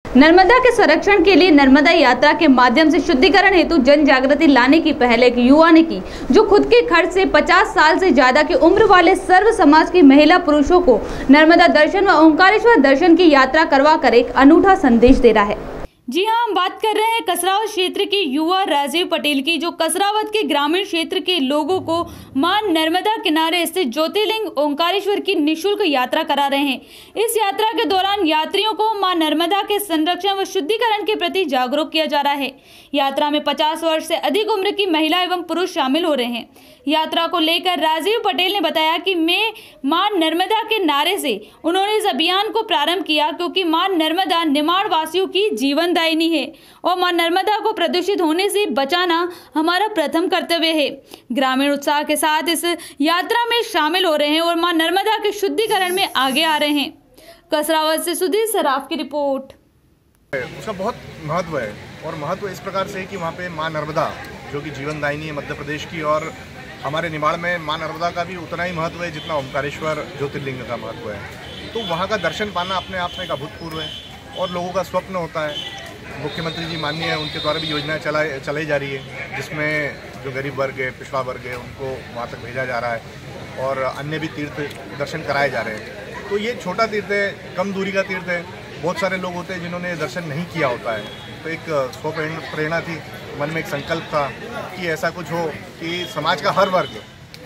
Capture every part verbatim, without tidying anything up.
नर्मदा के संरक्षण के लिए नर्मदा यात्रा के माध्यम से शुद्धिकरण हेतु जन जागृति लाने की पहल एक युवा ने की, जो खुद के खर्च से पचास साल से ज्यादा की उम्र वाले सर्व समाज की महिला पुरुषों को नर्मदा दर्शन व ओंकारेश्वर दर्शन की यात्रा करवा कर एक अनूठा संदेश दे रहा है। जी हां, हम बात कर रहे हैं कसरावत क्षेत्र के युवा राजीव पटेल की, जो कसरावत के ग्रामीण क्षेत्र के लोगों को मां नर्मदा किनारे स्थित ज्योतिर्लिंग ओंकारेश्वर की निःशुल्क यात्रा करा रहे हैं। इस यात्रा के दौरान यात्रियों को मां नर्मदा के संरक्षण व शुद्धिकरण के प्रति जागरूक किया जा रहा है। यात्रा में पचास वर्ष से अधिक उम्र की महिला एवं पुरुष शामिल हो रहे हैं। यात्रा को लेकर राजीव पटेल ने बताया कि मैं मां नर्मदा के नारे से उन्होंने इस अभियान को प्रारंभ किया, क्योंकि मां नर्मदा निमाड़ वासियों की जीवन दायिनी है और मां नर्मदा को प्रदूषित होने से बचाना हमारा प्रथम कर्तव्य है। ग्रामीण उत्साह के साथ इस यात्रा में शामिल हो रहे हैं और मां नर्मदा के शुद्धिकरण में आगे आ रहे हैं। कसरावत से सुधीर सराफ की रिपोर्ट। उसका बहुत महत्व है और महत्व इस प्रकार से है कि वहाँ पे मां नर्मदा जो कि जीवनदायिनी है मध्य प्रदेश की, और हमारे निमाड़ में मां नर्मदा का भी उतना ही महत्व है जितना ओंकारेश्वर ज्योतिर्लिंग का महत्व है। तो वहाँ का दर्शन पाना अपने आप में एक अभूतपूर्व है और लोगों का स्वप्न होता है। मुख्यमंत्री जी माननीय है, उनके द्वारा भी योजनाएं चलाई चलाई जा रही है, जिसमें जो गरीब वर्ग है, पिछड़ा वर्ग है, उनको वहाँ तक भेजा जा रहा है और अन्य भी तीर्थ दर्शन कराए जा रहे हैं। तो ये छोटा तीर्थ है, कम दूरी का तीर्थ है। बहुत सारे लोग होते हैं जिन्होंने दर्शन नहीं किया होता है, तो एक स्व प्रेरणा थी, मन में एक संकल्प था कि ऐसा कुछ हो कि समाज का हर वर्ग,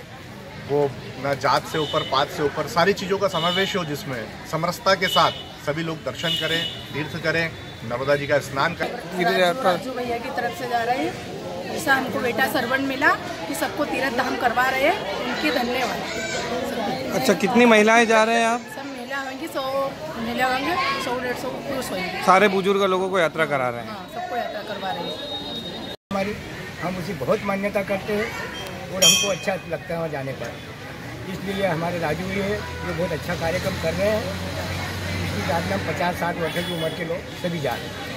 वो न जात से ऊपर, पात से ऊपर, सारी चीज़ों का समावेश हो, जिसमें समरसता के साथ सभी लोग दर्शन करें, तीर्थ करें, नर्मदा जी का स्नान करें। राजू भैया की तरफ से जा रहे हैं, ऐसा हमको बेटा सर्वण मिला कि सबको तीर्थ धाम करवा रहे हैं, उनके धन्यवाद। अच्छा, कितनी महिलाएं जा रहे हैं आप? सब महिला होंगी, सौ महिला होंगे, सौ डेढ़ सौ पुरुष होंगे। सारे बुजुर्ग लोगों को यात्रा करा रहे हैं? हाँ, सबको यात्रा करवा रहे हैं। हमारी हम उसी बहुत मान्यता करते हैं और हमको अच्छा लगता है वहाँ जाने पर, इसलिए हमारे राजू जी है, ये बहुत अच्छा कार्यक्रम कर रहे हैं। इसकी यात्रा में पचास साठ वर्ष की उम्र के लोग सभी जा रहे हैं।